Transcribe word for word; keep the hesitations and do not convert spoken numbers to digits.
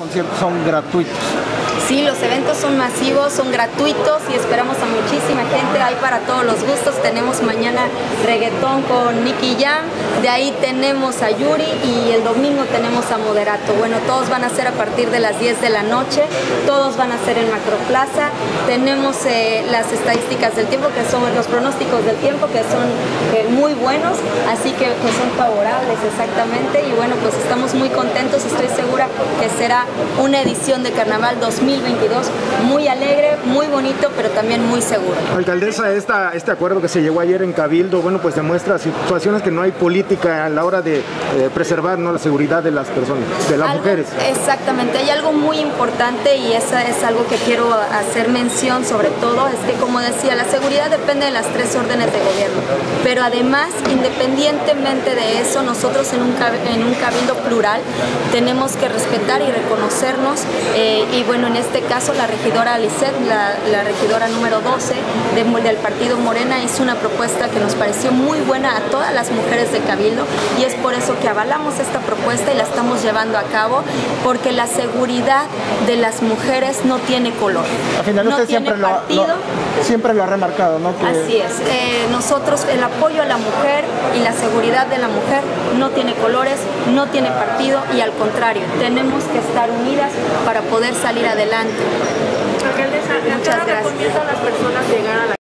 conciertos son gratuitos. Sí, los eventos son masivos, son gratuitos y esperamos a muchísima gente. Hay para todos los gustos. Tenemos mañana reggaetón con Nicky Jam, de ahí tenemos a Yuri y el domingo tenemos a Moderato. Bueno, todos van a ser a partir de las diez de la noche, todos van a ser en Macroplaza. Tenemos eh, las estadísticas del tiempo, que son los pronósticos del tiempo, que son eh, muy buenos, así que, que son favorables exactamente. Y bueno, pues estamos muy contentos, estoy segura que será una edición de Carnaval dos mil veintidós muy alegre, muy bonito, pero también muy seguro. Alcaldesa, esta, este acuerdo que se llegó ayer en Cabildo, bueno, pues demuestra situaciones que no hay política a la hora de eh, preservar, ¿no?, la seguridad de las personas, de las algo, mujeres. Exactamente, hay algo muy importante y esa es algo que quiero hacer mención sobre todo, es que, como decía, la seguridad depende de las tres órdenes de gobierno, pero además, independientemente de eso, nosotros en un, en un Cabildo plural tenemos que respetar y reconocernos eh, y bueno, en este caso la regidora Lisset, la, la regidora número doce de, del partido Morena, hizo una propuesta que nos pareció muy buena a todas las mujeres de Cabildo y es por eso que avalamos esta propuesta y la estamos llevando a cabo, porque la seguridad de las mujeres no tiene color. Al final usted no siempre lo, partido, lo, siempre lo ha remarcado, ¿no? Que... Así es. Eh, nosotros, el apoyo a la mujer y la seguridad de la mujer no tiene colores, no tiene partido y al contrario, tenemos que estar unidas para poder salir adelante. Alcaldesa, muchas gracias. ¿A las personas llegar a la